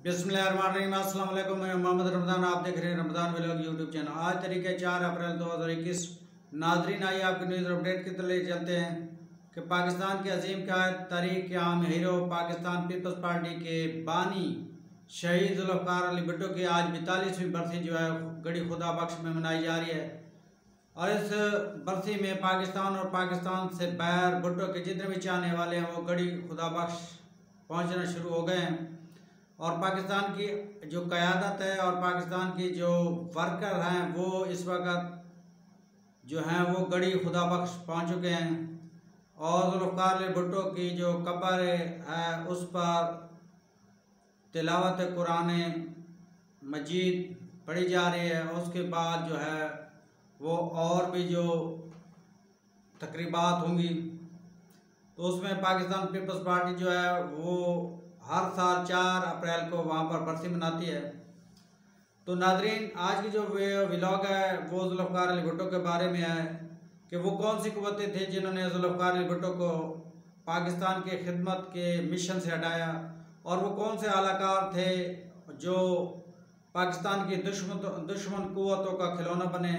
बिस्मिल्लाहिर्रहमानिर्रहीम। अस्सलाम वालेकुम। मैं मोहम्मद रमज़ान, आप देख रहे हैं रमज़ान व्लॉग यूट्यूब चैनल। आज तारीख है 4 अप्रैल 2021। नाजरीन, आइए आपकी न्यूज़ अपडेट की तरफ चलते हैं कि पाकिस्तान के अजीम कायद तारीख के आम हीरो पाकिस्तान पीपल्स पार्टी के बानी शहीद जुल्फ़िकार अली भुट्टो की आज 42वीं बरसी जो है गड़ी खुदा बख्श में मनाई जा रही है। और इस बरसी में पाकिस्तान और पाकिस्तान से बाहर भुट्टो के जितने भी चाहने वाले हैं वो गड़ी खुदा बख्श पहुँचना शुरू हो गए हैं। और पाकिस्तान की जो क़यादत है और पाकिस्तान की जो वर्कर हैं वो इस वक्त जो हैं वो गड़ी खुदा बख्श पहुँच चुके हैं। और जुल्फ़िकार अली भुट्टो की जो कब्र है उस पर तिलावत कुरान मजीद पढ़ी जा रही है। उसके बाद जो है वो और भी जो तकरीबात होंगी तो उसमें पाकिस्तान पीपल्स पार्टी जो है वो हर साल 4 अप्रैल को वहाँ पर बरसी मनाती है। तो नाजरीन, आज की जो व्लॉग है वो जुल्फ़िकार अली भुट्टो के बारे में है कि वो कौन सी क़ुव्वतें थी जिन्होंने जुल्फ़िकार अली भुट्टो को पाकिस्तान के खिदमत के मिशन से हटाया, और वो कौन से आलाकार थे जो पाकिस्तान की दुश्मन क़ुव्वतों का खिलौना बने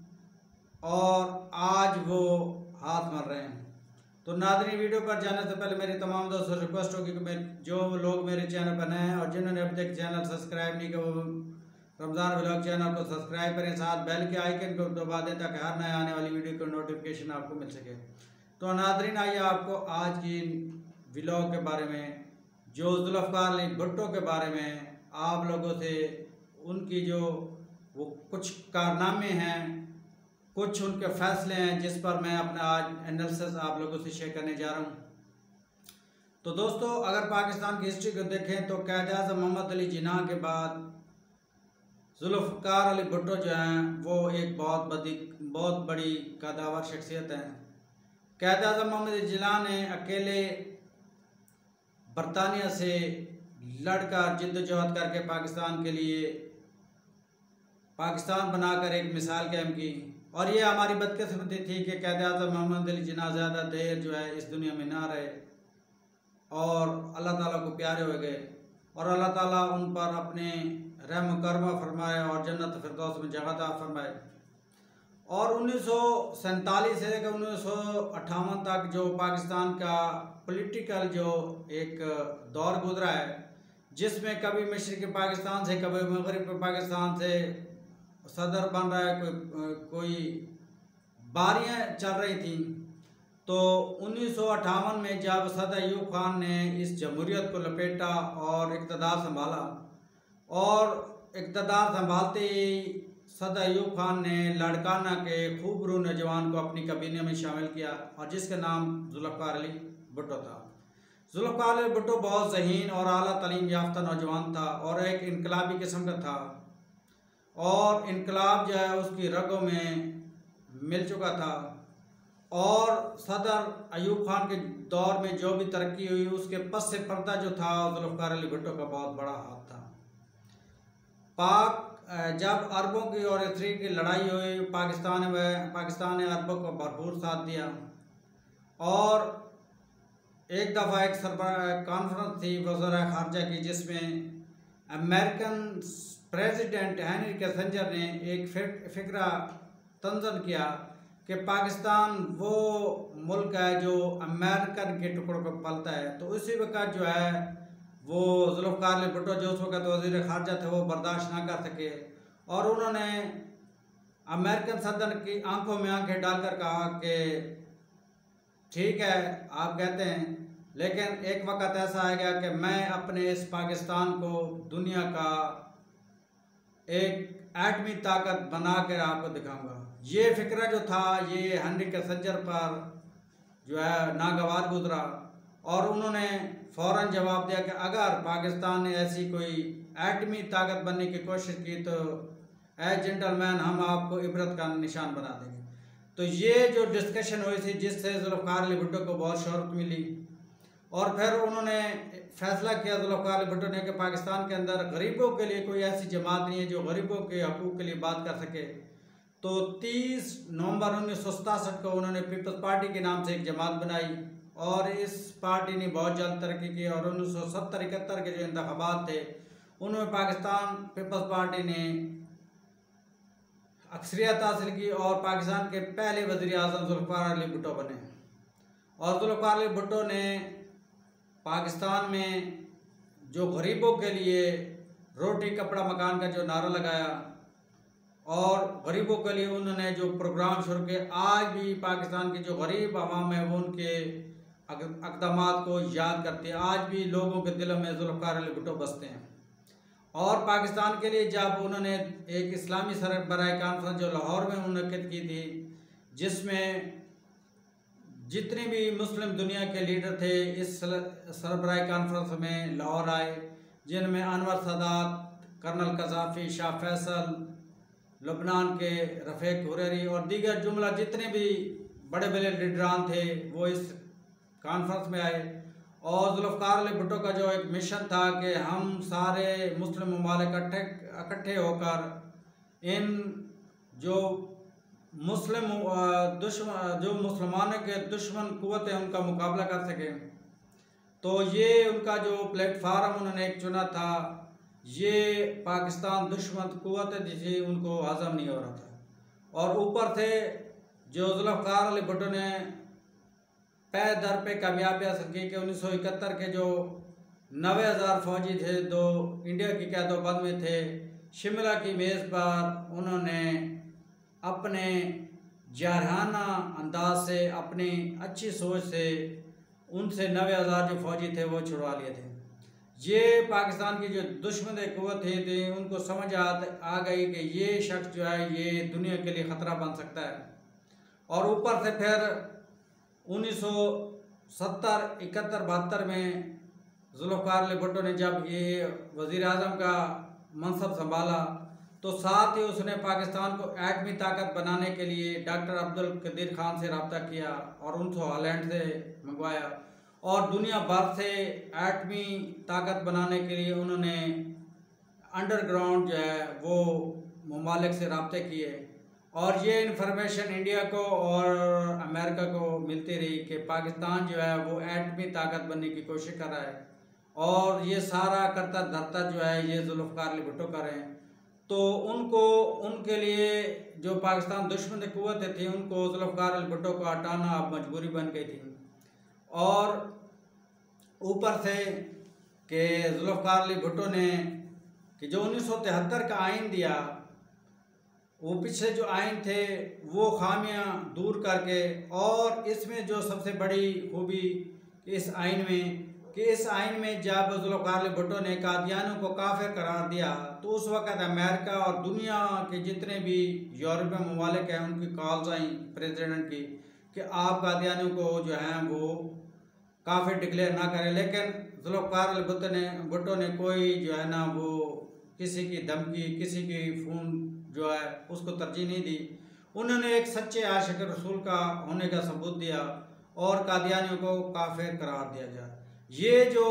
और आज वो हाथ मर रहे हैं। तो नाज़रीन, वीडियो पर जाने से पहले मेरी तमाम दोस्तों से रिक्वेस्ट होगी कि जो लोग मेरे चैनल पर नए हैं और जिन्होंने अभी तक चैनल सब्सक्राइब नहीं किया वो रमज़ान व्लॉग चैनल को सब्सक्राइब करें, साथ बेल के आइकन को दबा दें ताकि हर नए आने वाली वीडियो की नोटिफिकेशन आपको मिल सके। तो नाज़रीन, आइए आपको आज की व्लॉग के बारे में, जो जुल्फ़िकार अली भुट्टो के बारे में आप लोगों से उनकी जो वो कुछ कारनामे हैं, कुछ उनके फैसले हैं जिस पर मैं अपना आज एनालिसिस आप लोगों से शेयर करने जा रहा हूँ। तो दोस्तों, अगर पाकिस्तान की हिस्ट्री को देखें तो क़ायद-ए-आज़म मोहम्मद अली जिन्ना के बाद जुल्फ़िकार अली भुट्टो जो हैं वो एक बहुत बड़ी कदावर शख्सियत हैं। क़ायद-ए-आज़म मोहम्मद अली जिन्ना ने अकेले बरतानिया से लड़कर जिद्दोजहद करके पाकिस्तान के लिए पाकिस्तान बनाकर एक मिसाल कायम की। और ये हमारी बदकिस्मती थी कि क़ायद-ए-आज़म मोहम्मद अली जिन्ना ज़्यादा देर जो है इस दुनिया में ना रहे और अल्लाह ताला को प्यारे हो गए और अल्लाह ताला उन पर अपने रहम करम फरमाए और जन्नत फिरदौस में जगह अता फरमाए। और 1947 से लेकर 1958 तक जो पाकिस्तान का पॉलिटिकल जो एक दौर गुजरा है जिसमें कभी मशरिक़ी पाकिस्तान से कभी मगरिबी पाकिस्तान से सदर बन रहा है, कोई बारियां चल रही थी। तो 1958 में जब सदर अयूब खान ने इस जमहूरियत को लपेटा और इक़्तिदार संभाला, और इक़्तिदार संभालते ही सदर अयूब खान ने लाड़काना के खूबरू नौजवान को अपनी काबीने में शामिल किया और जिसका नाम जुल्फ़िकार अली भुट्टो था। जुल्फ़िकार अली भुट्टो बहुत ज़हीन और आला तालीम याफ्ता नौजवान था और एक इनकलाबी किस्म का था, और इनकलाब जो है उसकी रगों में मिल चुका था। और सदर अयूब खान के दौर में जो भी तरक्की हुई उसके पस से पर्दा जो था जुल्फ़िकार अली भुट्टो का बहुत बड़ा हाथ था। जब अरबों की और इसराइल की लड़ाई हुई पाकिस्तान ने अरबों को भरपूर साथ दिया। और एक दफ़ा एक कॉन्फ्रेंस थी वज़ीर ख़ारजा की जिसमें अमेरिकन प्रेसिडेंट हेनरी किसिंजर ने एक फ़िक्रा तंज़न किया कि पाकिस्तान वो मुल्क है जो अमेरिकन के टुकड़ों पर पलता है। तो उसी वक्त जो है वो जुल्फ़िकार अली भुट्टो जो उस वक्त वज़ीर ख़ारजा थे वो बर्दाश्त ना कर सके और उन्होंने अमेरिकन सदर की आंखों में आंखें डालकर कहा कि ठीक है आप कहते हैं, लेकिन एक वक्त ऐसा आएगा कि मैं अपने इस पाकिस्तान को दुनिया का एक एटमी ताकत बना कर आपको दिखाऊंगा। ये फिक्रा जो था ये हेनरी किसिंजर पर जो है नागवार गुजरा और उन्होंने फ़ौरन जवाब दिया कि अगर पाकिस्तान ने ऐसी कोई एटमी ताकत बनने की कोशिश की तो ए जेंटलमैन हम आपको इबरत का निशान बना देंगे। तो ये जो डिस्कशन हुई थी जिससे जुल्फ़िकार अली भुट्टो को बहुत शोहरत मिली और फिर उन्होंने फैसला किया जुल्फ़िकार अली भुट्टो ने कि पाकिस्तान के अंदर गरीबों के लिए कोई ऐसी जमात नहीं है जो गरीबों के हकूक़ के लिए बात कर सके। तो 30 नवंबर 1967 को उन्होंने पीपल्स पार्टी के नाम से एक जमात बनाई और इस पार्टी ने बहुत जल्द तरक्की की और 1970-71 के जो इंतखाबात थे उनमें पाकिस्तान पीपल्स पार्टी ने अक्सरियत हासिल की और पाकिस्तान के पहले वज़ीर आज़म जुल्फ़िकार अली भुट्टो बने। और जुल्फ़िकार अली भुट्टो ने पाकिस्तान में जो गरीबों के लिए रोटी कपड़ा मकान का जो नारा लगाया और गरीबों के लिए उन्होंने जो प्रोग्राम शुरू किए, आज भी पाकिस्तान की जो गरीब आवाम है वो उनके अक़दामात को याद करती है। आज भी लोगों के दिलों में जुल्फ़िकार अली भुट्टो बसते हैं। और पाकिस्तान के लिए जब उन्होंने एक इस्लामी सरबराह कॉन्फ्रेंस जो लाहौर में मुनक़िद की थी, जिसमें जितने भी मुस्लिम दुनिया के लीडर थे इस सरबराह कॉन्फ्रेंस में लाहौर आए, जिनमें Anwar Sadat, colonel Gaddafi, Shah Faisal, लबनान के रफ़ीक हुरैरी और दीगर जुमला जितने भी बड़े बड़े लीडरान थे वो इस कॉन्फ्रेंस में आए। और जुल्फ़िकार अली भुट्टो का जो एक मिशन था कि हम सारे मुस्लिम ममालिक इकट्ठे होकर इन जो मुस्लिम जो मुसलमानों के दुश्मन कुव्वत है उनका मुकाबला कर सकें। तो ये उनका जो प्लेटफार्म उन्होंने एक चुना था, ये पाकिस्तान दुश्मन कुव्वत थी उनको हज़म नहीं हो रहा था। और ऊपर से जो जुल्फ़िकार अली भुट्टो ने पै दर पे कामयाबी हासिल की कि 1971 के जो 90,000 फौजी थे जो इंडिया की क़यादतबंद में थे, शिमला की मेज़ पर उन्होंने अपने जारहाना अंदाज से, अपनी अच्छी सोच से उनसे 90,000 जो फौजी थे वो छुड़वा लिए थे। ये पाकिस्तान की जो दुश्मन कुव्वत थी उनको समझ आ गई कि ये शख्स जो है ये दुनिया के लिए ख़तरा बन सकता है। और ऊपर से फिर 1970, 71, 72 में जुल्फ़िकार अली भुट्टो ने जब ये वज़ीर आज़म का मनसब संभाला तो साथ ही उसने पाकिस्तान को एटमी ताकत बनाने के लिए डॉक्टर अब्दुल कदीर खान से रब्ता किया और उनको हॉलैंड से मंगवाया और दुनिया भर से एटमी ताकत बनाने के लिए उन्होंने अंडरग्राउंड जो है वो ममालिक से रब्ते किए। और ये इन्फॉर्मेशन इंडिया को और अमेरिका को मिलती रही कि पाकिस्तान जो है वो एटमी ताकत बनने की कोशिश कर रहा है और ये सारा करता धरता जो है ये जुल्फ़िकार अली भुट्टो कर रहे हैं। तो उनको उनके लिए जो पाकिस्तान दुश्मन कुव्वत थी उनको जुल्फ़िकार अली भुट्टो को हटाना अब मजबूरी बन गई थी। और ऊपर से कि जुल्फ़िकार अली भुट्टो ने कि जो 1973 का आइन दिया, वो पिछले जो आइन थे वो खामियां दूर करके, और इसमें जो सबसे बड़ी खूबी इस आइन में जब जुल्फ़िकार अली भुट्टो ने कादियानियों को काफिर करार दिया तो उस वक़्त अमेरिका और दुनिया के जितने भी यूरोपीय ममालिक हैं उनकी कॉल्स आई प्रेसिडेंट की कि आप कादियानियों को जो हैं वो काफिर डिक्लेयर ना करें। लेकिन जुल्फ़िकार अली भुट्टो ने कोई जो है ना वो किसी की धमकी, किसी की फ़ोन जो है उसको तरजीह नहीं दी। उन्होंने एक सच्चे आशिक रसूल का होने का सबूत दिया और कादियानियों को काफिर करार दिया जाए। ये जो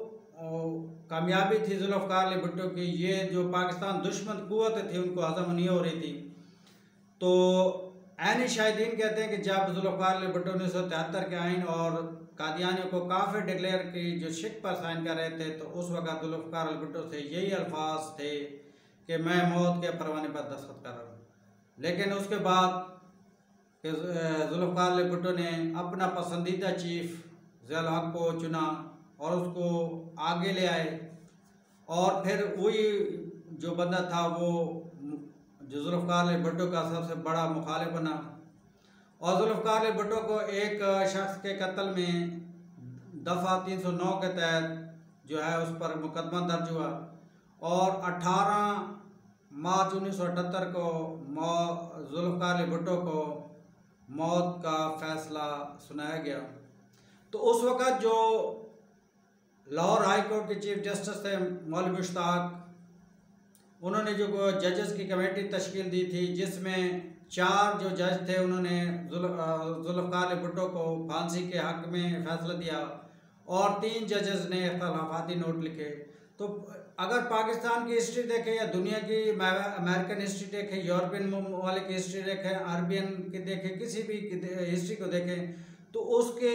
कामयाबी थी जुल्फ़िकार अली भुट्टो की, ये जो पाकिस्तान दुश्मन कुव्वत थी उनको हज़म नहीं हो रही थी। तो ऐनी शाहिदीन कहते हैं कि जब जुल्फ़िकार अली भुट्टो 1973 के आइन और कादियानियों को काफिर डिक्लेयर की जो शिक पर साइन कर रहे थे तो उस वक़्त जुल्फ़िकार अली भुट्टो से यही अल्फाज थे कि मैं मौत के परवाने पर दस्तखत कर रहा हूँ। लेकिन उसके बाद जुल्फ़िकार अली भुट्टो ने अपना पसंदीदा चीफ ज़ियाउल हक़ को चुना और उसको आगे ले आए और फिर वही जो बंदा था वो जो जुल्फ़िकार अली भुट्टो का सबसे बड़ा मुखालिफ बना। और जुल्फ़िकार अली भुट्टो को एक शख्स के कत्ल में दफ़ा 309 के तहत जो है उस पर मुकदमा दर्ज हुआ और 18 मार्च 1978 को जुल्फ़िकार अली भुट्टो को मौत का फैसला सुनाया गया। तो उस वक़्त जो लाहौर हाई कोर्ट के चीफ जस्टिस थे मौलवी मुश्ताक, उन्होंने जो जजेस की कमेटी तश्कील दी थी जिसमें 4 जो जज थे उन्होंने जुल्फ़िकार अली भुट्टो को फांसी के हक़ में फ़ैसला दिया और 3 जजेस ने इख्तिलाफाती नोट लिखे। तो अगर पाकिस्तान की हिस्ट्री देखें या दुनिया की अमेरिकन हिस्ट्री देखें, यूरोपियन ममालिक की हिस्ट्री देखें, अरबियन की देखें, किसी भी हिस्ट्री को देखें तो उसके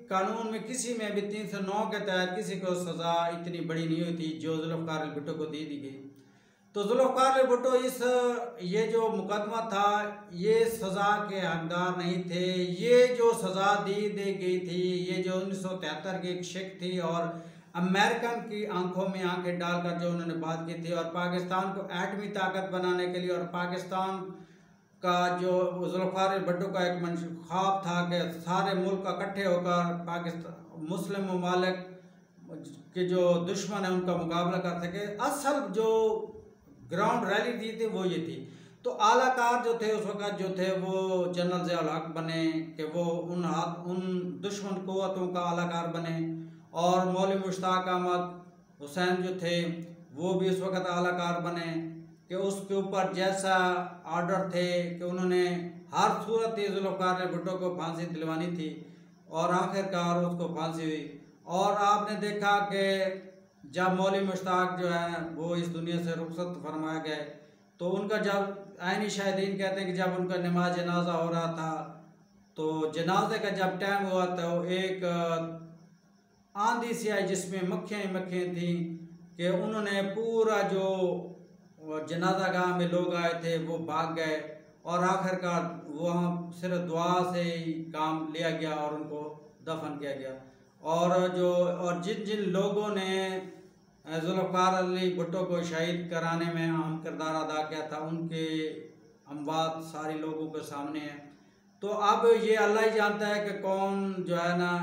कानून में किसी में भी 309 के तहत किसी को सज़ा इतनी बड़ी नहीं हुई थी जो जुल्फ़िकार अली भुट्टो को दी गई। तो जुल्फ़िकार अली भुट्टो ये जो मुकदमा था ये सज़ा के हकदार नहीं थे। ये जो सज़ा दी गई थी ये जो 1973 की एक शिक थी और अमेरिकन की आंखों में आंखें डालकर जो उन्होंने बात की थी और पाकिस्तान को एटमी ताकत बनाने के लिए और पाकिस्तान का जो जुल्फ़िकार अली भुट्टो का एक ख्वाब था कि सारे मुल्क इकट्ठे होकर पाकिस्तान मुस्लिम ममालिक के जो दुश्मन है उनका मुकाबला कर सके। असल जो ग्राउंड रैली दी थी वो ये थी। तो आलाकार जो थे उस वक़्त जो थे वो जनरल ज़िया उल हक बने कि वो उन दुश्मन क़ुव्वतों का आलाकार बने और मौलवी मुश्ताक अहमद हुसैन जो थे वो भी उस वक़्त आलाकार बने कि उसके ऊपर जैसा आर्डर थे कि उन्होंने हर सूरत जुल्फ़िकार अली भुट्टो को फांसी दिलवानी थी और आखिरकार उसको फांसी हुई। और आपने देखा कि जब मौलवी मुश्ताक जो है वो इस दुनिया से रुखसत फरमाया गए तो उनका जब आइनी शाहिदीन कहते हैं कि जब उनका नमाज जनाजा हो रहा था तो जनाजे का जब टाइम हुआ तो एक आंधी सी आई जिसमें मक्खियाँ थी कि उन्होंने पूरा जो जनाजा गाह में लोग आए थे वो भाग गए और आखिरकार वहाँ सिर्फ दुआ से ही काम लिया गया और उनको दफन किया गया। और जिन लोगों ने जुल्फ़िकार अली भुट्टो को शहीद कराने में अहम किरदार अदा किया था उनके अमवात सारी लोगों के सामने है। तो अब ये अल्लाह ही जानता है कि कौन जो है ना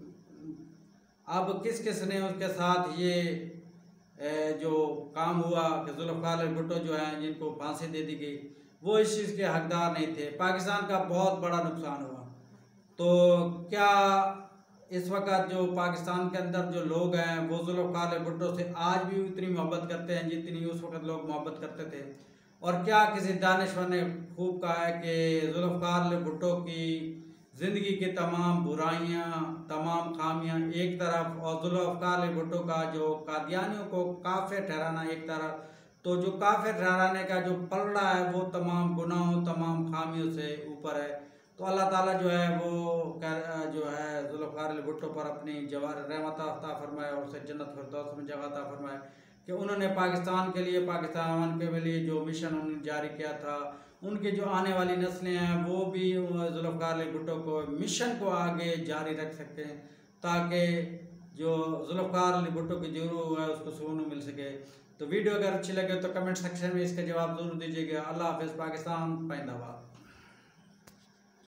अब किस ने उसके साथ ये जो काम हुआ कि जुल्फ़िकार अली भुट्टो जो है जिनको फांसी दे दी गई वो इस चीज़ के हकदार नहीं थे। पाकिस्तान का बहुत बड़ा नुकसान हुआ। तो क्या इस वक्त जो पाकिस्तान के अंदर जो लोग हैं वो जुल्फ़िकार अली भुट्टो से आज भी उतनी मोहब्बत करते हैं जितनी उस वक्त लोग मोहब्बत करते थे? और क्या किसी दानिशवर ने खूब कहा है कि जुल्फ़िकार अली भुट्टो की ज़िंदगी की तमाम बुराइयां तमाम खामियां एक तरफ और जुल्फ़िकार अली भुट्टो का जो कादियानियों को काफिर ठहराना एक तरफ, तो जो काफिर ठहराने का जो पलड़ा है वो तमाम गुनाहों तमाम खामियों से ऊपर है। तो अल्लाह ताला जो है वो जो है जुल्फ़िकार अली भुट्टो पर अपनी जवार रहमत अता फरमाए और उसे जन्नत फिरदौस में जगह अता फरमाए कि उन्होंने पाकिस्तान के लिए पाकिस्तान के लिए जो मिशन उन्होंने जारी किया था उनकी जो आने वाली नस्लें हैं वो भी जुल्फ़िकार अली भुट्टो को मिशन को आगे जारी रख सकते हैं ताकि जो जुल्फ़िकार अली भुट्टो की जो रूह है उसको सुकून मिल सके। तो वीडियो अगर अच्छी लगे तो कमेंट सेक्शन में इसके जवाब ज़रूर दीजिएगा। अल्लाह हाफ़िज़। पाकिस्तान जिंदाबाद।